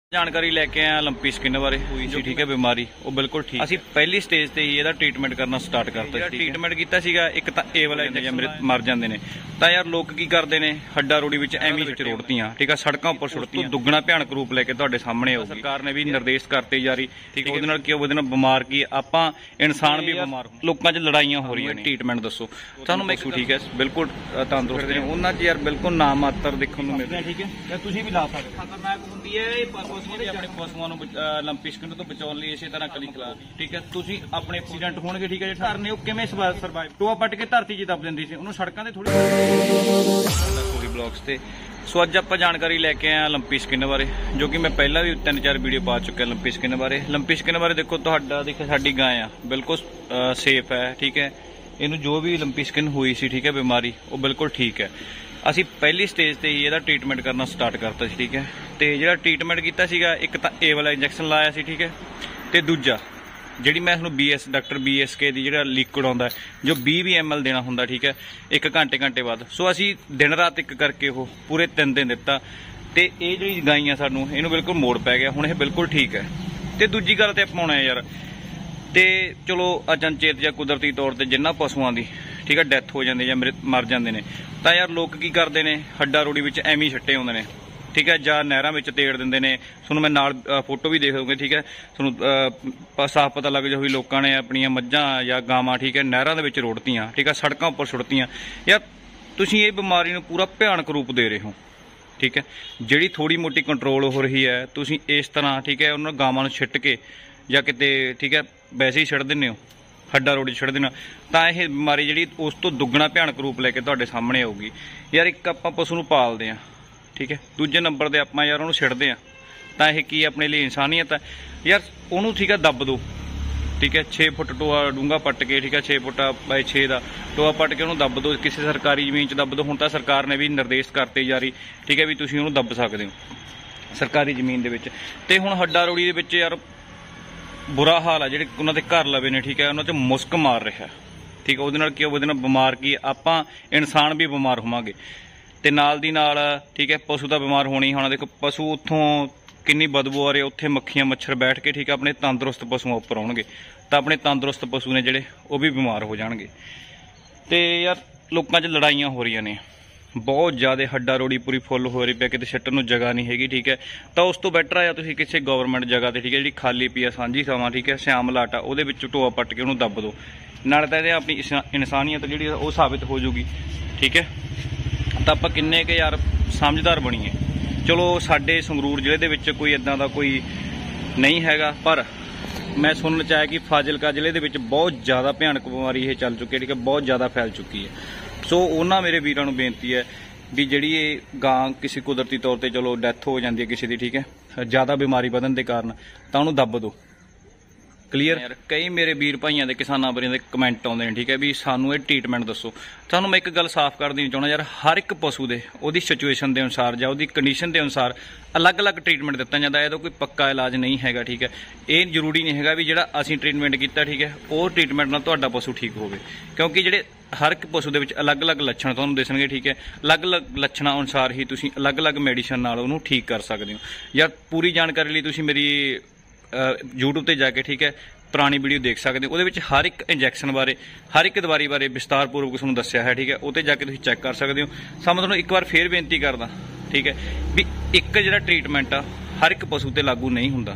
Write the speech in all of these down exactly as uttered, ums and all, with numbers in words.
जानकारी लैके आए लंपी स्किन बारे हुई सी ठीक है बीमारी वो बिल्कुल ठीक असी पहली स्टेज ते ही ਇਹਦਾ ट्रीटमेंट करना स्टार्ट करता ਸੀ ट्रीटमेंट ਕੀਤਾ ਸੀਗਾ ਇੱਕ ਤਾਂ ਇਹ ਵਾਲਾ ਇੰਜੈਕਸ਼ਨ ਮਰ ਜਾਂਦੇ ਨੇ ਤਾਂ ਯਾਰ ਲੋਕ ਕੀ ਕਰਦੇ ਨੇ ਹੱਡਾ ਰੋੜੀ ਵਿੱਚ ਐਵੇਂ ਵਿੱਚ ਰੋੜਤੀਆਂ ਠੀਕ ਆ ਸੜਕਾਂ ਉੱਪਰ ਸੁੱਟਤੀਆਂ ਦੁੱਗਣਾ ਭਿਆਨਕ ਰੂਪ ਲੈ ਕੇ ਤੁਹਾਡੇ ਸਾਹਮਣੇ ਆਊਗੀ ਸਰਕਾਰ ਨੇ ਵੀ ਨਿਰਦੇਸ਼ ਕਰਤੇ ਜਾਰੀ ਠੀਕ ਉਹਦੇ ਨਾਲ ਕੀ ਉਹਦੇ ਨਾਲ ਬਿਮਾਰ ਕੀ ਆਪਾਂ ਇਨਸਾਨ ਵੀ ਬਿਮਾਰ ਲੋਕਾਂ 'ਚ ਲੜਾਈਆਂ ਹੋ ਰਹੀਆਂ ਨੇ ਟ੍ਰੀਟਮੈਂਟ ਦੱਸੋ ਤੁਹਾਨੂੰ ਮੈਂ ਠੀਕ ਹੈ ਬਿਲਕੁਲ ਤੰਦਰੁਸਤ ਨੇ ਉਹਨਾਂ 'ਚ ਯਾਰ ਬਿਲਕੁਲ ਨਾ ਮਾਤਰ ਦੇਖਣ ਨੂੰ ਮਿਲਦਾ ਠੀਕ ਹੈ ਤੁਸੀਂ ਵੀ ਲਾ ਸਕਦੇ ਖਤਰਨਾਕ ਹੁੰਦੀ ਹੈ ਆਪਣੇ ਪਸ਼ੂਆਂ ਨੂੰ ਲੰਪੀ ਸਕਿਨ ਤੋਂ ਬਚਾਉਣ ਲਈ ਇਸੇ ਤਰ੍ਹਾਂ ਕਲੀ ਖਿਲਾ ਠੀਕ ਹੈ ਤੁਸੀਂ ਆਪਣੇ ਐਕਸੀਡੈਂਟ ਹੋਣਗੇ ਠੀਕ ਹੈ ਜੇ ਧਰਨੇ ਉਹ ਕਿਵੇਂ ਸਰਵਾਈਵ ਟੋਆ ਪੱਟ ਕੇ ਧਰਤੀ 'ਚ ਦੱਬ ਦਿੰਦੀ ਸੀ ਉਹਨੂੰ ਸੜਕਾਂ ਤੇ ਥੋੜੀ ਥੋੜੀ ਬਲੌਗਸ ਤੇ ਸੋ ਅੱਜ ਆਪਾਂ ਜਾਣਕਾਰੀ ਲੈ ਕੇ ਆਏ ਲੰਪੀ ਸਕਿਨ ਬਾਰੇ ਜੋ ਕਿ ਮੈਂ ਪਹਿਲਾਂ ਵੀ ਤਿੰਨ ਚਾਰ ਵੀਡੀਓ ਪਾ ਚੁੱਕਿਆ ਲੰਪੀ ਸਕਿਨ ਬਾਰੇ ਲੰਪੀ ਸਕਿਨ ਬਾਰੇ ਦੇਖੋ ਤੁਹਾਡਾ ਦੇਖੋ ਸਾਡੀ ਗਾਂ ਆ ਬਿਲਕੁਲ ਸੇਫ ਹੈ ਠੀਕ ਹੈ ਇਹਨੂੰ ਜੋ ਵੀ ਲੰਪੀ ਸਕਿਨ ਹੋਈ ਸੀ ਠੀਕ ਹੈ ਬਿਮਾਰੀ ਉਹ ਬਿਲਕੁਲ ਠੀਕ ਹੈ ਅਸੀਂ ਪਹਿਲੀ ਸਟੇਜ ਤੇ ਹੀ ਇਹਦਾ ਟ੍ਰੀਟਮੈਂਟ ਕਰਨਾ ਸਟਾਰਟ ਕਰਤਾ ਸੀ ਠੀਕ ਹੈ ਤੇ ਜਿਹੜਾ ਟ੍ਰੀਟਮੈਂਟ ਕੀਤਾ ਸੀਗਾ ਇੱਕ ਤਾਂ ਇਹ ਵਾਲਾ ਇੰਜੈਕਸ਼ਨ ਲਾਇਆ ਸੀ ਠੀਕ ਹੈ ਤੇ ਦੂਜਾ ਜਿਹੜੀ ਮੈਂ ਤੁਹਾਨੂੰ ਬੀਐਸ ਡਾਕਟਰ ਬੀਐਸਕੇ ਦੀ ਜਿਹੜਾ ਲਿਕੁਇਡ ਆਉਂਦਾ ਜੋ ਵੀਹ ਵੀਹ ਐਮ ਐਲ ਦੇਣਾ ਹੁੰਦਾ ਠੀਕ ਹੈ ਇੱਕ ਘੰਟੇ ਘੰਟੇ ਬਾਅਦ ਸੋ ਅਸੀਂ ਦਿਨ ਰਾਤ ਇੱਕ ਕਰਕੇ ਉਹ ਪੂਰੇ ਤਿੰਨ ਦਿਨ ਦਿੱਤਾ ਤੇ ਇਹ ਜਿਹੜੀ ਗਾਈਆਂ ਸਾਨੂੰ ਇਹਨੂੰ ਬਿਲਕੁਲ ਮੋੜ ਪੈ ਗਿਆ ਹੁਣ ਇਹ ਬਿਲਕੁਲ ਠੀਕ ਹੈ ਤੇ ਦੂਜੀ ਗੱਲ ਤੇ ਆਪਾਂ ਆਉਣਾ ਯਾਰ ਤੇ ਚਲੋ ਅਚਨਚੇਤ ਜਾਂ ਕੁਦਰਤੀ ਤੌਰ ਤੇ ਜਿੰਨਾ ਪਸ਼ੂਆਂ ਦੀ ਠੀਕ ਹੈ ਡੈਥ ਹੋ ਜਾਂਦੀ ਜਾਂ ਮਰ ਜਾਂਦੇ ਨੇ ਤਾਂ ਯਾਰ ਲੋਕ ਕੀ ਕਰਦੇ ਨੇ ਹੱਡਾ ਰੋੜੀ ਵਿੱਚ ਐਵੇਂ ਛੱਟੇ ਹੁੰਦੇ ਨੇ ਠੀਕ ਹੈ ਜਾਂ ਨਹਿਰਾਂ ਵਿੱਚ ਤੇੜ ਦਿੰਦੇ ਨੇ ਤੁਹਾਨੂੰ ਮੈਂ ਨਾਲ ਫੋਟੋ ਵੀ ਦੇਖ ਦਊਂਗੇ ਠੀਕ ਹੈ ਤੁਹਾਨੂੰ ਸਾਫ਼ ਪਤਾ ਲੱਗ ਜਾਊ ਵੀ ਲੋਕਾਂ ਨੇ ਆਪਣੀਆਂ ਮੱਝਾਂ ਜਾਂ ਗਾਵਾਂ ਠੀਕ ਹੈ ਨਹਿਰਾਂ ਦੇ ਵਿੱਚ ਰੋੜਤੀਆਂ ਠੀਕ ਹੈ ਸੜਕਾਂ ਉੱਪਰ ਸੁੱਟਤੀਆਂ ਯਾਰ ਤੁਸੀਂ ਇਹ ਬਿਮਾਰੀ ਨੂੰ ਪੂਰਾ ਭਿਆਨਕ ਰੂਪ ਦੇ ਰਹੇ ਹੋ ਠੀਕ ਹੈ ਜਿਹੜੀ ਥੋੜੀ ਮੋਟੀ ਕੰਟਰੋਲ ਹੋ ਰਹੀ ਹੈ ਤੁਸੀਂ ਇਸ ਤਰ੍ਹਾਂ ਠੀਕ ਹੈ ਉਹਨਾਂ ਗਾਵਾਂ ਨੂੰ ਛਿੱਟ ਕੇ ਜਾਂ ਕਿਤੇ ਠੀਕ ਹੈ ਵੈਸੇ ਹੀ ਛੱਡ ਦਿੰਦੇ ਹੋ ਹੱਡਾ ਰੋੜੀ ਛੱਡ ਦੇਣਾ ਤਾਂ ਇਹ ਬਿਮਾਰੀ ਜਿਹੜੀ ਉਸ ਤੋਂ ਦੁੱਗਣਾ ਭਿਆਨਕ ਰੂਪ ਲੈ ਕੇ ਤੁਹਾਡੇ ਸਾਹਮਣੇ ਆਊਗੀ ਯਾਰ ਇੱਕ ਆਪਾਂ ਪਸ਼ੂ ਨੂੰ ਪਾਲਦੇ ਹਾਂ ਠੀਕ ਹੈ ਦੂਜੇ ਨੰਬਰ ਤੇ ਆਪਾਂ ਯਾਰ ਉਹਨੂੰ ਛੱਡਦੇ ਹਾਂ ਤਾਂ ਇਹ ਕੀ ਆਪਣੇ ਲਈ ਇਨਸਾਨੀਅਤ ਹੈ ਯਾਰ ਉਹਨੂੰ ਠੀਕ ਹੈ ਦੱਬ ਦਿਓ ਠੀਕ ਹੈ ਛੇ ਫੁੱਟ ਟੋਆ ਡੂੰਘਾ ਪੱਟ ਕੇ ਠੀਕ ਹੈ ਛੇ ਫੁੱਟ ਬਾਈ ਛੇ ਦਾ ਟੋਆ ਪੱਟ ਕੇ ਉਹਨੂੰ ਦੱਬ ਦਿਓ ਕਿਸੇ ਸਰਕਾਰੀ ਜ਼ਮੀਨ 'ਚ ਦੱਬ ਦਿਓ ਹੁਣ ਤਾਂ ਸਰਕਾਰ ਨੇ ਵੀ ਨਿਰਦੇਸ਼ ਕਰਤੇ ਜਾਰੀ ਠੀਕ ਹੈ ਵੀ ਤੁਸੀਂ ਉਹਨੂੰ ਦੱਬ ਸਕਦੇ ਹੋ ਸਰਕਾਰੀ ਜ਼ਮੀਨ ਦੇ ਵਿੱਚ ਤੇ ਹੁਣ ਹੱਡਾ ਰੋੜੀ ਦੇ ਵਿੱਚ ਯਾਰ ਬੁਰਾ ਹਾਲ ਆ ਜਿਹੜੇ ਉਹਨਾਂ ਦੇ ਘਰ ਲਵੇ ਨੇ ਠੀਕ ਹੈ ਉਹਨਾਂ 'ਚ ਮੁਸਕ ਮਾਰ ਰਿਹਾ ਠੀਕ ਹੈ ਉਹਦੇ ਨਾਲ ਕੀ ਉਹਦੇ ਨਾਲ ਬਿਮਾਰ ਕੀ ਆਪਾਂ ਇਨਸਾਨ ਵੀ ਬਿਮਾਰ ਹੋਵਾਂਗੇ ਤੇ ਨਾਲ ਦੀ ਨਾਲ ਠੀਕ ਹੈ ਪਸ਼ੂ ਤਾਂ ਬਿਮਾਰ ਹੋਣੀ ਹੋਣਾ ਦੇਖੋ ਪਸ਼ੂ ਉੱਥੋਂ ਕਿੰਨੀ ਬਦਬੂ ਆ ਰਹੀ ਉੱਥੇ ਮੱਖੀਆਂ ਮੱਛਰ ਬੈਠ ਕੇ ਠੀਕ ਹੈ ਆਪਣੇ ਤੰਦਰੁਸਤ ਪਸ਼ੂਆਂ ਉੱਪਰ ਆਉਣਗੇ ਤਾਂ ਆਪਣੇ ਤੰਦਰੁਸਤ ਪਸ਼ੂ ਨੇ ਜਿਹੜੇ ਉਹ ਵੀ ਬਿਮਾਰ ਹੋ ਜਾਣਗੇ ਤੇ ਯਾਰ ਲੋਕਾਂ 'ਚ ਲੜਾਈਆਂ ਹੋ ਰਹੀਆਂ ਨੇ ਬਹੁਤ ਜ਼ਿਆਦਾ ਹੱਡਾ ਰੋੜੀ ਪੂਰੀ ਫੁੱਲ ਹੋ ਰਹੀ ਪਿਆ ਕਿਤੇ ਛੱਟਣ ਨੂੰ ਜਗ੍ਹਾ ਨਹੀਂ ਹੈਗੀ ਠੀਕ ਹੈ ਤਾਂ ਉਸ ਤੋਂ ਬੈਟਰ ਆ ਤੁਸੀਂ ਕਿਸੇ ਗਵਰਨਮੈਂਟ ਜਗ੍ਹਾ ਤੇ ਠੀਕ ਹੈ ਜਿਹੜੀ ਖਾਲੀ ਪਈ ਆ ਸਾਂਝੀ ਥਾਵਾਂ ਠੀਕ ਹੈ ਸਿਆਮ ਲਾਟਾ ਉਹਦੇ ਵਿੱਚ ਟੋਆ ਪੱਟ ਕੇ ਉਹਨੂੰ ਦੱਬ ਦਿਓ ਨਾਲ ਤਾਂ ਇਹਦੇ ਆਪਣੀ ਇਨਸਾਨੀਅਤ ਜਿਹੜੀ ਉਹ ਸਾਬਿਤ ਹੋ ਜਾਊਗੀ ਠੀਕ ਹੈ ਤਾਂ ਆਪਾਂ ਕਿੰਨੇ ਕੁ ਯਾਰ ਸਮਝਦਾਰ ਬਣੀਏ ਚਲੋ ਸਾਡੇ ਸੰਗਰੂਰ ਜ਼ਿਲ੍ਹੇ ਦੇ ਵਿੱਚ ਕੋਈ ਇੱਦਾਂ ਦਾ ਕੋਈ ਨਹੀਂ ਹੈਗਾ ਪਰ ਮੈਂ ਸੁਣਨ 'ਚ ਆਇਆ ਕਿ ਫਾਜ਼ਿਲਕਾ ਜ਼ਿਲ੍ਹੇ ਦੇ ਵਿੱਚ ਬਹੁਤ ਜ਼ਿਆਦਾ ਭਿਆਨਕ ਬਿਮਾਰੀ ਇਹ ਚੱਲ ਚੁੱਕੀ ਹੈ ਠੀਕ ਹੈ ਬਹੁਤ ਜ਼ਿਆਦਾ ਫੈਲ ਚੁੱਕੀ ਹੈ ਸੋ ਉਹਨਾਂ ਮੇਰੇ ਵੀਰਾਂ ਨੂੰ ਬੇਨਤੀ ਹੈ ਵੀ ਜਿਹੜੀ ਇਹ ਗਾਂ ਕਿਸੇ ਕੁਦਰਤੀ ਤੌਰ ਤੇ ਚਲੋ ਡੈਥ ਹੋ ਜਾਂਦੀ ਹੈ ਕਿਸੇ ਦੀ ਠੀਕ ਹੈ ਜ਼ਿਆਦਾ ਬਿਮਾਰੀ ਵਧਣ ਦੇ ਕਾਰਨ ਤਾਂ ਉਹਨੂੰ ਦੱਬ ਦਿਓ ਕਲੀਅਰ ਯਾਰ ਕਈ ਮੇਰੇ ਵੀਰ ਭਾਈਆਂ ਦੇ ਕਿਸਾਨਾਂ ਬਾਰੇ ਦੇ ਕਮੈਂਟ ਆਉਂਦੇ ਨੇ ਠੀਕ ਹੈ ਵੀ ਸਾਨੂੰ ਇਹ ਟ੍ਰੀਟਮੈਂਟ ਦੱਸੋ ਤੁਹਾਨੂੰ ਮੈਂ ਇੱਕ ਗੱਲ ਸਾਫ਼ ਕਰ ਦੇਣੀ ਚਾਹੁੰਦਾ ਯਾਰ ਹਰ ਇੱਕ ਪਸ਼ੂ ਦੇ ਉਹਦੀ ਸਿਚੁਏਸ਼ਨ ਦੇ ਅਨੁਸਾਰ ਜਾਂ ਉਹਦੀ ਕੰਡੀਸ਼ਨ ਦੇ ਅਨੁਸਾਰ ਅਲੱਗ-ਅਲੱਗ ਟ੍ਰੀਟਮੈਂਟ ਦਿੱਤਾ ਜਾਂਦਾ ਇਹਦਾ ਕੋਈ ਪੱਕਾ ਇਲਾਜ ਨਹੀਂ ਹੈਗਾ ਠੀਕ ਹੈ ਇਹ ਜ਼ਰੂਰੀ ਨਹੀਂ ਹੈਗਾ ਵੀ ਜਿਹੜਾ ਅਸੀਂ ਟ੍ਰੀਟਮੈਂਟ ਕੀਤਾ ਠੀਕ ਹੈ ਉਹ ਟ੍ਰੀਟਮੈਂਟ ਨਾਲ ਤੁਹਾਡਾ ਪਸ਼ੂ ਠੀਕ ਹੋਵੇ ਕਿਉਂਕਿ ਜਿਹੜੇ ਹਰ ਇੱਕ ਪਸ਼ੂ ਦੇ ਵਿੱਚ ਅਲੱਗ-ਅਲੱਗ ਲੱਛਣ ਤੁਹਾਨੂੰ ਦਿਸਣਗੇ ਠੀਕ ਹੈ ਅਲੱਗ-ਅਲੱਗ ਲੱਛਣਾਂ ਅਨੁਸਾਰ ਹੀ ਤੁਸੀਂ ਅਲੱਗ-ਅਲੱਗ ਮੈਡੀਸਨ ਨਾਲ ਉਹਨੂੰ ਠੀਕ ਕਰ ਸਕਦੇ ਹੋ ਯਾਰ ਪੂਰੀ ਜਾਣਕਾਰੀ ਲਈ ਤੁਸੀਂ ਮੇਰੀ YouTube ਤੇ ਜਾ ਕੇ ਠੀਕ ਹੈ ਪੁਰਾਣੀ ਵੀਡੀਓ ਦੇਖ ਸਕਦੇ ਹੋ ਉਹਦੇ ਵਿੱਚ ਹਰ ਇੱਕ ਇੰਜੈਕਸ਼ਨ ਬਾਰੇ ਹਰ ਇੱਕ ਦਵਾਈ ਬਾਰੇ ਵਿਸਤਾਰਪੂਰਵਕ ਤੁਹਾਨੂੰ ਦੱਸਿਆ ਹੈ ਠੀਕ ਹੈ ਉਹ 'ਤੇ ਜਾ ਕੇ ਤੁਸੀਂ ਚੈੱਕ ਕਰ ਸਕਦੇ ਹੋ ਸਾ ਮੈਂ ਤੁਹਾਨੂੰ ਇੱਕ ਵਾਰ ਫੇਰ ਬੇਨਤੀ ਕਰਦਾ ਠੀਕ ਹੈ ਵੀ ਇੱਕ ਜਿਹੜਾ ਟ੍ਰੀਟਮੈਂਟ ਆ ਹਰ ਇੱਕ ਪਸ਼ੂ 'ਤੇ ਲਾਗੂ ਨਹੀਂ ਹੁੰਦਾ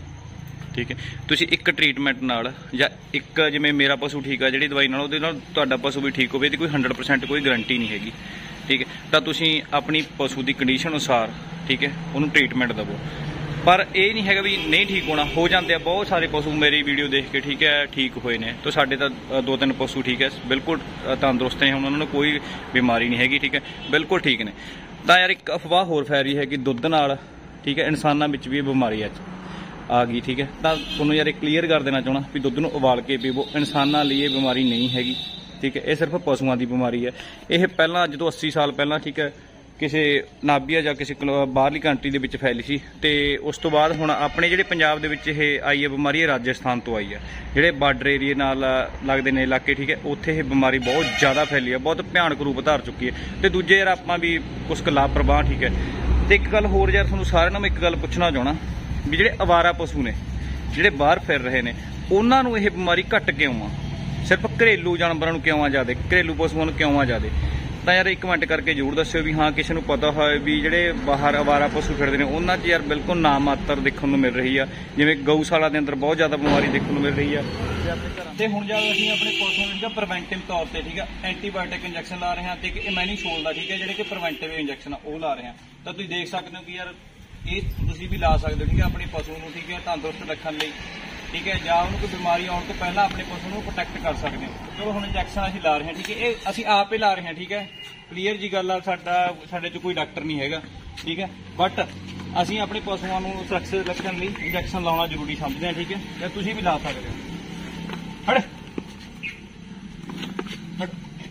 ਠੀਕ ਹੈ ਤੁਸੀਂ ਇੱਕ ਟ੍ਰੀਟਮੈਂਟ ਨਾਲ ਜਾਂ ਇੱਕ ਜਿਵੇਂ ਮੇਰਾ ਪਸ਼ੂ ਠੀਕ ਆ ਜਿਹੜੀ ਦਵਾਈ ਨਾਲ ਉਹਦੇ ਨਾਲ ਤੁਹਾਡਾ ਪਸ਼ੂ ਵੀ ਠੀਕ ਹੋਵੇ ਇਹਦੀ ਕੋਈ ਹੰਡਰਡ ਪਰਸੈਂਟ ਕੋਈ ਗਰੰਟੀ ਨਹੀਂ ਹੈਗੀ ਠੀਕ ਹੈ ਤਾਂ ਤੁਸੀਂ ਆਪਣੀ ਪਸ਼ੂ ਦੀ ਕੰਡੀਸ਼ਨ ਅਨੁਸਾਰ ਠੀਕ ਹੈ ਉਹਨੂੰ ਟ੍ਰੀਟਮੈਂਟ ਦੇਵੋ ਪਰ ਇਹ ਨਹੀਂ ਹੈਗਾ ਵੀ ਨਹੀਂ ਠੀਕ ਹੋਣਾ ਹੋ ਜਾਂਦੇ ਆ ਬਹੁਤ ਸਾਰੇ ਪਸ਼ੂ ਮੇਰੀ ਵੀਡੀਓ ਦੇਖ ਕੇ ਠੀਕ ਹੈ ਠੀਕ ਹੋਏ ਨੇ ਤਾਂ ਸਾਡੇ ਤਾਂ ਦੋ ਤਿੰਨ ਪਸ਼ੂ ਠੀਕ ਹੈ ਬਿਲਕੁਲ ਤੰਦਰੁਸਤ ਨੇ ਉਹਨਾਂ ਨੂੰ ਕੋਈ ਬਿਮਾਰੀ ਨਹੀਂ ਹੈਗੀ ਠੀਕ ਹੈ ਬਿਲਕੁਲ ਠੀਕ ਨੇ ਤਾਂ ਯਾਰ ਇੱਕ ਅਫਵਾਹ ਹੋਰ ਫੈਲ ਰਹੀ ਹੈ ਕਿ ਦੁੱਧ ਨਾਲ ਠੀਕ ਹੈ ਇਨਸਾਨਾਂ ਵਿੱਚ ਵੀ ਇਹ ਬਿਮਾਰੀ ਅੱਜ ਆ ਗਈ ਠੀਕ ਹੈ ਤਾਂ ਤੁਹਾਨੂੰ ਯਾਰ ਇਹ ਕਲੀਅਰ ਕਰ ਦੇਣਾ ਚਾਹੁੰਦਾ ਵੀ ਦੁੱਧ ਨੂੰ ਉਬਾਲ ਕੇ ਪੀਵੋ ਇਨਸਾਨਾਂ ਲਈ ਇਹ ਬਿਮਾਰੀ ਨਹੀਂ ਹੈਗੀ ਠੀਕ ਹੈ ਇਹ ਸਿਰਫ ਪਸ਼ੂਆਂ ਦੀ ਬਿਮਾਰੀ ਹੈ ਇਹ ਪਹਿਲਾਂ ਅੱਜ ਤੋਂ ਅੱਸੀ ਸਾਲ ਪਹਿਲਾਂ ਠੀਕ ਹੈ ਕਿਸੇ ਨਾਭੀਆ ਜਾਂ ਕਿਸੇ ਬਾਹਰਲੀ ਕੰਟਰੀ ਦੇ ਵਿੱਚ ਫੈਲੀ ਸੀ ਤੇ ਉਸ ਤੋਂ ਬਾਅਦ ਹੁਣ ਆਪਣੇ ਜਿਹੜੇ ਪੰਜਾਬ ਦੇ ਵਿੱਚ ਇਹ ਆਈ ਹੈ ਬਿਮਾਰੀ ਇਹ ਰਾਜਸਥਾਨ ਤੋਂ ਆਈ ਹੈ ਜਿਹੜੇ ਬਾਰਡਰ ਏਰੀਏ ਨਾਲ ਲੱਗਦੇ ਨੇ ਇਲਾਕੇ ਠੀਕ ਹੈ ਉੱਥੇ ਇਹ ਬਿਮਾਰੀ ਬਹੁਤ ਜ਼ਿਆਦਾ ਫੈਲੀ ਹੈ ਬਹੁਤ ਭਿਆਨਕ ਰੂਪ ਧਾਰ ਚੁੱਕੀ ਹੈ ਤੇ ਦੂਜੇ ਯਾਰ ਆਪਾਂ ਵੀ ਕੁਛ ਕੁ ਲਾਪਰਵਾਹ ਠੀਕ ਹੈ ਤੇ ਇੱਕ ਗੱਲ ਹੋਰ ਯਾਰ ਤੁਹਾਨੂੰ ਸਾਰਿਆਂ ਨੂੰ ਮੈਂ ਇੱਕ ਗੱਲ ਪੁੱਛਣਾ ਚਾਹੁੰਦਾ ਵੀ ਜਿਹੜੇ ਅਵਾਰਾ ਪਸ਼ੂ ਨੇ ਜਿਹੜੇ ਬਾਹਰ ਫਿਰ ਰਹੇ ਨੇ ਉਹਨਾਂ ਨੂੰ ਇਹ ਬਿਮਾਰੀ ਘੱਟ ਕਿਉਂ ਆ, ਸਿਰਫ ਘਰੇਲੂ ਜਾਨਵਰਾਂ ਨੂੰ ਕਿਉਂ ਆ ਜ਼ਿਆਦਾ, ਘਰੇਲੂ ਪਸ਼ੂਆਂ ਨੂੰ ਕਿਉਂ ਆ ਜ਼ਿਆਦਾ। ਤਾਂ ਯਾਰ ਇੱਕ ਕਮੈਂਟ ਕਰਕੇ ਜ਼ਰੂਰ ਦੱਸਿਓ ਵੀ ਹਾਂ ਕਿਸੇ ਨੂੰ ਪਤਾ ਹੋਵੇ ਵੀ ਜਿਹੜੇ ਬਾਹਰ ਅਵਾਰਾ ਪਸ਼ੂ ਫਿਰਦੇ ਨੇ ਉਹਨਾਂ 'ਚ ਯਾਰ ਬਿਲਕੁਲ ਨਾ ਮਾਤਰ ਦੇਖਣ ਨੂੰ ਮਿਲ ਰਹੀ ਆ, ਜਿਵੇਂ ਗਊਸ਼ਾਲਾ ਦੇ ਅੰਦਰ ਬਹੁਤ ਜ਼ਿਆਦਾ ਬਿਮਾਰੀ ਦੇਖਣ ਨੂੰ ਮਿਲ ਰਹੀ ਆ। ਤੇ ਹੁਣ ਜਦ ਅਸੀਂ ਆਪਣੇ ਪਸ਼ੂਆਂ ਨੂੰ ਠੀਕ ਆ ਪ੍ਰੀਵੈਂਟਿਵ ਤੌਰ ਤੇ ਠੀਕ ਆ ਐਂਟੀਬਾਇਓਟਿਕ ਇੰਜੈਕਸ਼ਨ ਲਾ ਰਹੇ ਹਾਂ ਤੇ ਇੱਕ ਇਮੈਨੀਸ਼ੋਲ ਦਾ ਠੀਕ ਹੈ ਜਿਹੜੇ ਕਿ ਪ੍ਰੀਵੈਂਟਿਵ ਇੰਜੈਕਸ਼ਨ ਆ ਉਹ ਲਾ ਰਹੇ ਹਾਂ। ਤਾਂ ਤੁਸੀਂ ਦੇਖ ਸਕਦੇ ਹੋ ਕਿ ਯਾਰ ਇਹ ਤੁਸੀਂ ਵੀ ਲਾ ਸਕਦੇ ਹੋ ਠੀਕ ਹੈ ਆਪਣੇ ਪਸ਼ੂ ਨੂੰ ਠੀਕ ਹੈ ਤੰਦਰੁਸਤ ਰੱਖਣ ਲਈ ਠੀਕ ਹੈ, ਜਾਂ ਉਹਨੂੰ ਕੋਈ ਬਿਮਾਰੀ ਆਉਣ ਤੋਂ ਪਹਿਲਾਂ ਆਪਣੇ ਪਸ਼ੂ ਨੂੰ ਪ੍ਰੋਟੈਕਟ ਕਰ ਸਕਦੇ ਹਾਂ। ਚਲੋ ਹੁਣ ਇੰਜੈਕਸ਼ਨ ਅਸੀਂ ਲਾ ਰਹੇ ਹਾਂ ਠੀਕ ਹੈ, ਇਹ ਅਸੀਂ ਆਪ ਹੀ ਲਾ ਰਹੇ ਹਾਂ ਠੀਕ ਹੈ, ਕਲੀਅਰ ਜੀ ਗੱਲ ਆ। ਸਾਡਾ ਸਾਡੇ 'ਚ ਕੋਈ ਡਾਕਟਰ ਨਹੀਂ ਹੈਗਾ ਠੀਕ ਹੈ, ਬਟ ਅਸੀਂ ਆਪਣੇ ਪਸ਼ੂਆਂ ਨੂੰ ਸੁਰੱਖਿਅਤ ਰੱਖਣ ਲਈ ਇੰਜੈਕਸ਼ਨ ਲਾਉਣਾ ਜ਼ਰੂਰੀ ਸਮਝਦੇ ਹਾਂ ਠੀਕ ਹੈ, ਤੇ ਤੁਸੀਂ ਵੀ ਲਾ ਸਕਦੇ ਹੋ। ਹਟ ਹਟ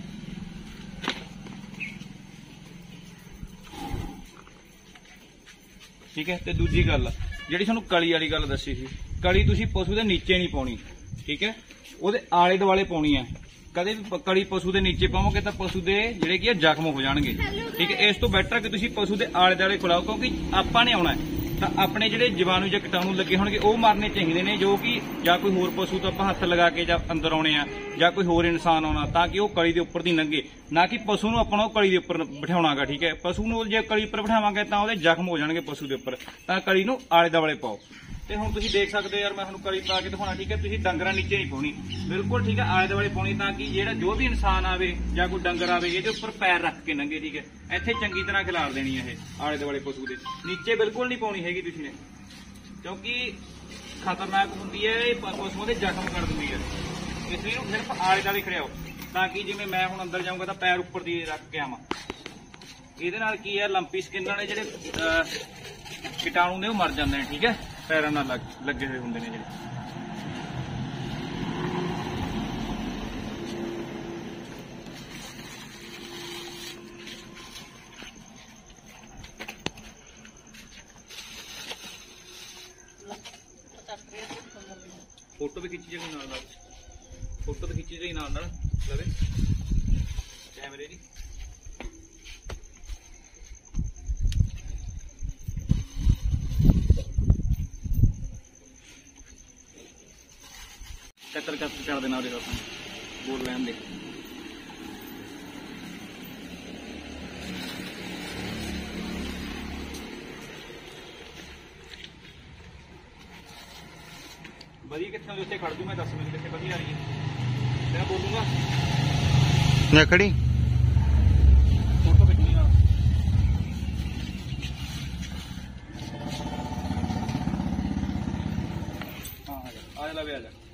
ਠੀਕ ਹੈ। ਤੇ ਦੂਜੀ ਗੱਲ ਜਿਹੜੀ ਤੁਹਾਨੂੰ ਕਲੀ ਵਾਲੀ ਗੱਲ ਦੱਸੀ ਸੀ, ਕਲੀ ਤੁਸੀਂ ਪਸ਼ੂ ਦੇ ਨੀਚੇ ਨਹੀਂ ਪਾਉਣੀ ਠੀਕ ਹੈ, ਉਹਦੇ ਆਲੇ ਦੁਆਲੇ ਪਾਉਣੀ ਹੈ। ਕਦੇ ਵੀ ਕਲੀ ਪਸ਼ੂ ਦੇ ਨੀਚੇ ਪਾਵੋਗੇ ਤਾਂ ਪਸ਼ੂ ਦੇ ਜਿਹੜੇ ਕੀ ਆ ਜ਼ਖਮ ਹੋ ਜਾਣਗੇ ਠੀਕ ਹੈ। ਇਸ ਤੋਂ ਬੈਟਰ ਕਿ ਤੁਸੀਂ ਪਸ਼ੂ ਦੇ ਆਲੇ ਦੁਆਲੇ ਖਿਲਾਓ, ਕਿਉਂਕਿ ਆਪਾਂ ਨੇ ਆਉਣਾ ਤਾਂ ਆਪਣੇ ਜਿਹੜੇ ਜੀਵਾਣੂ ਜਾਂ ਕੀਟਾਣੂ ਲੱਗੇ ਹੋਣਗੇ ਉਹ ਮਰਨੇ ਚਾਹੀਦੇ ਨੇ, ਜੋ ਕਿ ਜਾਂ ਕੋਈ ਹੋਰ ਪਸ਼ੂ ਤੋਂ ਆਪਾਂ ਹੱਥ ਲਗਾ ਕੇ ਜਾਂ ਅੰਦਰ ਆਉਣੇ ਆ ਜਾਂ ਕੋਈ ਹੋਰ ਇਨਸਾਨ ਆਉਣਾ, ਤਾਂ ਕਿ ਉਹ ਕਲੀ ਦੇ ਉੱਪਰ ਦੀ ਲੰਘੇ, ਨਾ ਕਿ ਪਸ਼ੂ ਨੂੰ ਆਪਾਂ ਉਹ ਕਲੀ ਦੇ ਉੱਪਰ ਬਿਠਾਉਣਾਗਾ ਠੀਕ ਹੈ। ਪਸ਼ੂ ਨੂੰ ਜੇ ਕਲੀ ਉੱਪਰ ਬਿਠਾਵਾਂਗੇ ਤਾਂ ਉਹਦੇ ਜ਼ਖਮ ਹੋ ਜਾਣਗੇ ਪਸ਼ੂ ਦੇ ਉੱਪਰ, ਤਾਂ ਕਲੀ ਨੂੰ ਆਲੇ ਦੁਆਲੇ ਪਾਓ। ਤੇ ਹੁਣ ਤੁਸੀਂ ਦੇਖ ਸਕਦੇ ਹੋ ਯਾਰ ਮੈਂ ਤੁਹਾਨੂੰ ਕਲੀ ਪਾ ਕੇ ਦਿਖਾਉਣਾ ਠੀਕ ਹੈ, ਤੁਸੀਂ ਡੰਗਰਾਂ ਨੀਚੇ ਨਹੀਂ ਪਾਉਣੀ ਬਿਲਕੁਲ ਠੀਕ ਹੈ, ਆਲੇ ਦੁਆਲੇ ਪਾਉਣੀ, ਤਾਂ ਕਿ ਜਿਹੜਾ ਜੋ ਵੀ ਇਨਸਾਨ ਆਵੇ ਜਾਂ ਕੋਈ ਡੰਗਰ ਆਵੇ ਇਹਦੇ ਉੱਪਰ ਪੈਰ ਰੱਖ ਕੇ ਲੰਘੇ ਠੀਕ ਹੈ। ਇੱਥੇ ਚੰਗੀ ਤਰ੍ਹਾਂ ਖਿਲਾਰ ਦੇਣੀ ਹੈ ਇਹ ਆਲੇ ਦੁਆਲੇ ਪਸ਼ੂ ਦੇ, ਨੀਚੇ ਬਿਲਕੁਲ ਨਹੀਂ ਪਾਉਣੀ ਹੈਗੀ ਤੁਸੀਂ ਨੇ, ਕਿਉਂਕਿ ਖਤਰਨਾਕ ਹੁੰਦੀ ਹੈ, ਇਹ ਪਸ਼ੂਆਂ ਦੇ ਜ਼ਖਮ ਕਰ ਦਿੰਦੀ ਹੈ। ਇਸ ਲਈ ਇਹਨੂੰ ਸਿਰਫ ਆਲੇ ਦੁਆਲੇ ਖੜਿਆਓ, ਤਾਂ ਕਿ ਜਿਵੇਂ ਮੈਂ ਹੁਣ ਅੰਦਰ ਜਾਊਂਗਾ ਤਾਂ ਪੈਰ ਉੱਪਰ ਦੀ ਰੱਖ ਕੇ ਆਵਾਂ। ਇਹਦੇ ਨਾਲ ਕੀ ਹੈ, ਲੰਪੀ ਸਕਿਨ ਵਾਲੇ ਜਿਹੜੇ ਕੀਟਾਣੂ ਨੇ ਉਹ ਮਰ ਜਾਂਦੇ ਨੇ ਠੀਕ ਹੈ, ਪੈਰਾਂ ਨਾਲ ਲੱਗੇ ਹੋਏ ਹੁੰਦੇ ਨੇ ਜਿਹੜੇ। ਫੋਟੋ ਵੀ ਖਿੱਚੀ ਜਾਣੀ ਨਾਲ ਨਾਲ, ਫੋਟੋ ਵੀ ਖਿੱਚੀ ਜਾਣੀ ਨਾਲ ਨਾਲ ਲਵੇ ਕੈਮਰੇ ਦੀ। कतर कतर कर देना बोल लें दे बड़ी कितने उत्ते खड़ दूँ मैं दस मिनट कितने बड़ी आ रही है मैं बोलूँगा मैं खड़ी फोटो खिंचनी ना हाँ आ जा लवे आ जा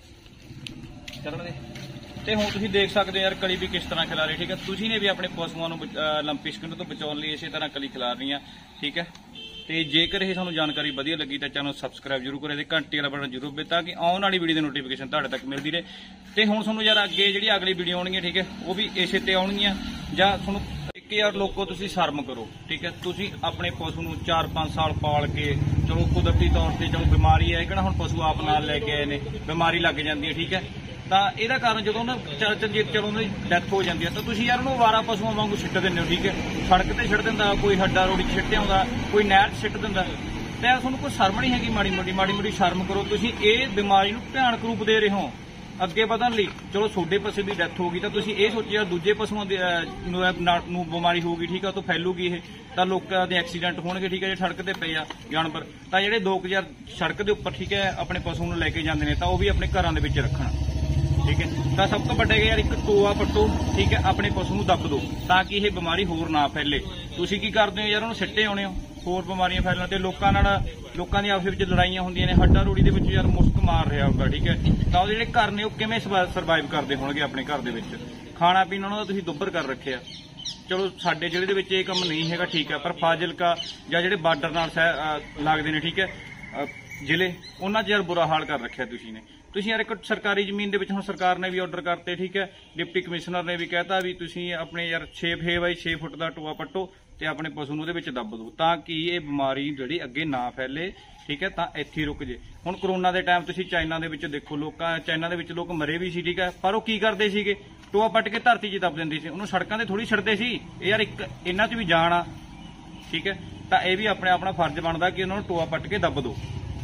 ਚੱਲਣ ਦੇ। ਤੇ ਹੁਣ ਤੁਸੀਂ ਦੇਖ ਸਕਦੇ ਹੋ ਯਾਰ ਕਲੀ ਵੀ ਕਿਸ ਤਰ੍ਹਾਂ ਖਿਲਾ ਰਹੀ ਠੀਕ ਹੈ, ਤੁਸੀਂ ਨੇ ਵੀ ਆਪਣੇ ਪਸ਼ੂਆਂ ਨੂੰ ਲੰਪੀ ਸਕਿਨ ਤੋਂ ਬਚਾਉਣ ਲਈ ਇਸੇ ਤਰ੍ਹਾਂ ਕਲੀ ਖਿਲਾਰਨੀ ਆ ਠੀਕ ਹੈ। ਤੇ ਜੇਕਰ ਇਹ ਤੁਹਾਨੂੰ ਜਾਣਕਾਰੀ ਵਧੀਆ ਲੱਗੀ ਤਾਂ ਚੈਨਲ ਸਬਸਕ੍ਰਾਈਬ ਜ਼ਰੂਰ ਕਰਿਓ ਤੇ ਘੰਟੀ ਵਾਲਾ ਬਟਨ ਜ਼ਰੂਰ ਦਬਾਓ, ਤਾਂ ਕਿ ਆਉਣ ਵਾਲੀ ਵੀਡੀਓ ਦੀ ਨੋਟੀਫਿਕੇਸ਼ਨ ਤੁਹਾਡੇ ਤੱਕ ਮਿਲਦੀ ਰਹੇ। ਤੇ ਹੁਣ ਤੁਹਾਨੂੰ ਯਾਰ ਅੱਗੇ ਜਿਹੜੀ ਅਗਲੀ ਵੀਡੀਓ ਆਉਣਗੀਆਂ ਠੀਕ ਹੈ, ਉਹ ਵੀ ਇਸੇ ਤੇ ਆਉਣਗੀਆਂ। ਜਾਂ ਤੁਹਾਨੂੰ ਇੱਕ ਯਾਰ ਲੋਕੋ ਤੁਸੀਂ ਸ਼ਰਮ ਕਰੋ ਠੀਕ ਹੈ, ਤੁਸੀਂ ਆਪਣੇ ਪਸ਼ੂ ਨੂੰ ਚਾਰ ਪੰਜ ਸਾਲ ਪਾਲ ਕੇ ਚਲੋ ਕੁਦਰਤੀ ਤੌਰ ਤੇ ਚਲੋ ਬਿਮਾਰੀ ਹੈ ਕਿਹੜਾ ਹੁਣ ਪਸ਼ੂ ਆਪ ਨਾਲ ਲੈ ਕੇ ਆਏ ਨੇ, ਬਿਮਾਰੀ ਲੱਗ ਜਾਂਦੀ ਹੈ ਠੀਕ ਹੈ। ਤਾਂ ਇਹਦਾ ਕਾਰਨ ਜਦੋਂ ਨਾ ਚੱਲ ਚੱਲ ਚਲੋ ਉਹਨਾਂ ਦੀ ਡੈਥ ਹੋ ਜਾਂਦੀ ਹੈ ਤਾਂ ਤੁਸੀਂ ਯਾਰ ਉਹਨੂੰ ਅਵਾਰਾ ਪਸ਼ੂਆਂ ਵਾਂਗੂ ਸਿੱਟ ਦਿੰਦੇ ਹੋ ਠੀਕ ਹੈ, ਸੜਕ ਤੇ ਸਿੱਟ ਦਿੰਦਾ, ਕੋਈ ਹੱਡਾ ਰੋੜੀ ਸਿੱਟ ਆਉਂਦਾ, ਕੋਈ ਨਹਿਰ 'ਚ ਸਿੱਟ ਦਿੰਦਾ। ਤੇ ਤੁਹਾਨੂੰ ਕੋਈ ਸ਼ਰਮ ਨਹੀਂ ਹੈਗੀ, ਮਾੜੀ ਮੋਟੀ ਮਾੜੀ ਮੋਟੀ ਸ਼ਰਮ ਕਰੋ। ਤੁਸੀਂ ਇਹ ਬਿਮਾਰੀ ਨੂੰ ਭਿਆਨਕ ਰੂਪ ਦੇ ਰਹੇ ਹੋ ਅੱਗੇ ਵਧਣ ਲਈ। ਚਲੋ ਤੁਹਾਡੇ ਪਸ਼ੂ ਦੀ ਡੈਥ ਹੋ ਗਈ ਤਾਂ ਤੁਸੀਂ ਇਹ ਸੋਚਿਆ ਦੂਜੇ ਪਸ਼ੂਆਂ ਦੇ ਨੂੰ ਬਿਮਾਰੀ ਹੋਊਗੀ ਠੀਕ ਹੈ, ਉਹ ਤੋਂ ਫੈਲੂਗੀ ਇਹ, ਤਾਂ ਲੋਕਾਂ ਦੇ ਐਕਸੀਡੈਂਟ ਹੋਣਗੇ ਠੀਕ ਹੈ। ਜੇ ਸੜਕ ਤੇ ਪਏ ਆ ਜਾਨਵਰ ਤਾਂ ਜਿਹੜੇ ਦੋ ਕੁ ਹਜ਼ਾਰ ਸੜਕ ਦੇ ਉੱਪਰ ਠੀਕ ਹੈ ਆਪਣੇ ਪਸ਼ੂ ਨੂੰ ਲੈ ਕੇ ਜਾਂਦੇ ਨੇ, ਤਾਂ ਉਹ ਵੀ ਆਪਣੇ ਘਰਾਂ ਦੇ ਵਿੱਚ ਰੱਖਣ ਠੀਕ ਹੈ। ਤਾਂ ਸਭ ਤੋਂ ਵੱਡਾ ਯਾਰ ਇੱਕ ਟੋਆ ਪੱਟੋ ਠੀਕ ਹੈ, ਆਪਣੇ ਪਸ਼ੂ ਨੂੰ ਦੱਬ ਦਿਓ ਤਾਂ ਕਿ ਇਹ ਬਿਮਾਰੀ ਹੋਰ ਨਾ ਫੈਲੇ। ਤੁਸੀਂ ਕੀ ਕਰਦੇ ਹੋ ਯਾਰ, ਉਹਨੂੰ ਸਿੱਟੇ ਆਉਣੇ ਹੋ, ਹੋਰ ਬਿਮਾਰੀਆਂ ਫੈਲਣ ਤੇ ਲੋਕਾਂ ਨਾਲ ਲੋਕਾਂ ਦੀ ਆਪਸ ਵਿੱਚ ਲੜਾਈਆਂ ਹੁੰਦੀਆਂ ਨੇ, ਹੱਡਾ ਰੋੜੀ ਦੇ ਵਿੱਚ ਯਾਰ ਮੁਸਕ ਮਾਰ ਰਿਹਾ ਹੁੰਦਾ ਠੀਕ ਹੈ। ਤਾਂ ਉਹ ਜਿਹੜੇ ਘਰ ਨੇ ਉਹ ਕਿਵੇਂ ਸਰਵਾਈਵ ਕਰਦੇ ਹੋਣਗੇ ਆਪਣੇ ਘਰ ਦੇ ਵਿੱਚ, ਖਾਣਾ ਪੀਣਾ ਉਹਨਾਂ ਦਾ ਤੁਸੀਂ ਦੁੱਬਰ ਕਰ ਰੱਖਿਆ। ਚਲੋ ਸਾਡੇ ਜ਼ਿਲ੍ਹੇ ਦੇ ਵਿੱਚ ਇਹ ਕੰਮ ਨਹੀਂ ਹੈਗਾ ਠੀਕ ਹੈ, ਪਰ ਫਾਜ਼ਿਲਕਾ ਜਾਂ ਜਿਹੜੇ ਬਾਰਡਰ ਨਾਲ ਲੱਗਦੇ ਨੇ ਠੀਕ ਹੈ ਜ਼ਿਲ੍ਹੇ, ਉਹਨਾਂ 'ਚ ਯਾਰ ਬੁਰਾ ਹਾਲ ਕਰ ਰੱਖਿਆ ਤੁਸੀਂ ਨੇ। ਤੁਸੀਂ ਯਾਰ ਇੱਕ ਸਰਕਾਰੀ ਜ਼ਮੀਨ ਦੇ ਵਿੱਚ ਹੁਣ ਸਰਕਾਰ ਨੇ ਵੀ ਆਰਡਰ ਕਰਤੇ ਠੀਕ ਹੈ, ਡਿਪਟੀ ਕਮਿਸ਼ਨਰ ਨੇ ਵੀ ਕਹਿਤਾ ਵੀ ਤੁਸੀਂ ਆਪਣੇ ਯਾਰ ਛੇ ਬਾਈ ਛੇ ਫੁੱਟ ਦਾ ਟੋਆ ਪੱਟੋ ਤੇ ਆਪਣੇ ਪਸ਼ੂ ਨੂੰ ਉਹਦੇ ਵਿੱਚ ਦੱਬ ਦਿਓ, ਤਾਂ ਕਿ ਇਹ ਬਿਮਾਰੀ ਜਿਹੜੀ ਅੱਗੇ ਨਾ ਫੈਲੇ ਠੀਕ ਹੈ, ਤਾਂ ਇੱਥੇ ਰੁਕ ਜੇ। ਹੁਣ ਕਰੋਨਾ ਦੇ ਟਾਈਮ ਤੁਸੀਂ ਚਾਈਨਾ ਦੇ ਵਿੱਚ ਦੇਖੋ, ਲੋਕਾਂ ਚਾਈਨਾ ਦੇ ਵਿੱਚ ਲੋਕ ਮਰੇ ਵੀ ਸੀ ਠੀਕ ਹੈ, ਪਰ ਉਹ ਕੀ ਕਰਦੇ ਸੀਗੇ, ਟੋਆ ਪੱਟ ਕੇ ਧਰਤੀ 'ਚ ਦੱਬ ਦਿੰਦੇ ਸੀ, ਉਹਨੂੰ ਸੜਕਾਂ ਤੇ ਥੋੜੀ ਛੱਡਦੇ ਸੀ। ਇਹ ਯਾਰ ਇੱਕ ਇਹਨਾਂ 'ਚ ਵੀ ਜਾਨ ਆ ਠੀਕ ਹੈ, ਤਾਂ ਇਹ ਵੀ ਆਪਣੇ ਆਪਣਾ ਫਰਜ਼ ਬਣਦਾ ਕਿ ਉਹਨਾਂ ਨੂੰ ਟੋਆ ਪੱਟ ਕੇ ਦੱਬ ਦਿਓ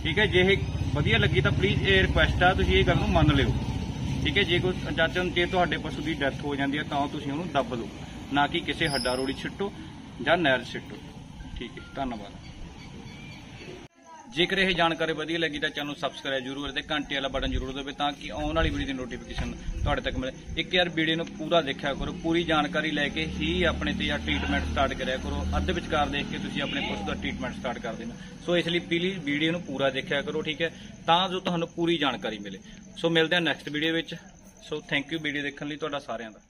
ठीक है। जे ਇਹ ਵਧੀਆ ਲੱਗੀ ਤਾਂ ਪਲੀਜ਼ ਇਹ ਰਿਕੁਐਸਟ ਆ ਤੁਸੀਂ ਇਹ ਗੱਲ ਨੂੰ ਮੰਨ ਲਿਓ, ਠੀਕ ਹੈ। ਜੇ ਕੋਈ ਚਾਚਨ ਜੇ ਤੁਹਾਡੇ ਪਸ਼ੂ ਦੀ ਡੈਥ ਹੋ ਜਾਂਦੀ ਹੈ ਤਾਂ ਤੁਸੀਂ ਉਹਨੂੰ ਦੱਬ ਦਿਓ, ਨਾ ਕਿ ਕਿਸੇ ਹੱਡਾ ਰੋੜੀ ਛਿੱਟੋ ਜਾਂ ਨਹਿਰ ਛਿੱਟੋ, ਠੀਕ ਹੈ। ਧੰਨਵਾਦ। ਜੇਕਰ ਇਹ ਜਾਣਕਾਰੀ ਵਧੀਆ ਲੱਗੀ ਤਾਂ ਚੈਨਲ ਨੂੰ ਸਬਸਕ੍ਰਾਈਬ ਜ਼ਰੂਰ ਤੇ ਘੰਟੀ ਵਾਲਾ ਬਟਨ ਜ਼ਰੂਰ ਦਬਾਓ ਤਾਂ ਕਿ ਆਉਣ ਵਾਲੀ ਵੀਡੀਓ ਦੀ ਨੋਟੀਫਿਕੇਸ਼ਨ ਤੁਹਾਡੇ ਤੱਕ ਮਿਲੇ। ਇੱਕ ਯਾਰ ਵੀਡੀਓ ਨੂੰ ਪੂਰਾ ਦੇਖਿਆ ਕਰੋ, ਪੂਰੀ ਜਾਣਕਾਰੀ ਲੈ ਕੇ ਹੀ ਆਪਣੇ ਤੇ ਜਾਂ ਟ੍ਰੀਟਮੈਂਟ ਸਟਾਰਟ ਕਰਿਆ ਕਰੋ। ਅੱਧ ਵਿਚਕਾਰ ਦੇਖ ਕੇ ਤੁਸੀਂ ਆਪਣੇ ਪਸ਼ੂ ਦਾ ਟ੍ਰੀਟਮੈਂਟ ਸਟਾਰਟ ਕਰ ਦੇਣਾ। ਸੋ ਇਸ ਲਈ ਪਲੀਜ਼ ਵੀਡੀਓ ਨੂੰ ਪੂਰਾ ਦੇਖਿਆ ਕਰੋ, ਠੀਕ ਹੈ, ਤਾਂ ਜੋ ਤੁਹਾਨੂੰ ਪੂਰੀ ਜਾਣਕਾਰੀ ਮਿਲੇ। ਸੋ ਮਿਲਦੇ ਹਾਂ ਨੈਕਸਟ ਵੀਡੀਓ ਵਿੱਚ। ਸੋ ਥੈਂਕ ਯੂ ਵੀਡੀਓ ਦੇਖਣ ਲਈ ਤੁਹਾਡਾ ਸਾਰਿਆਂ ਦਾ।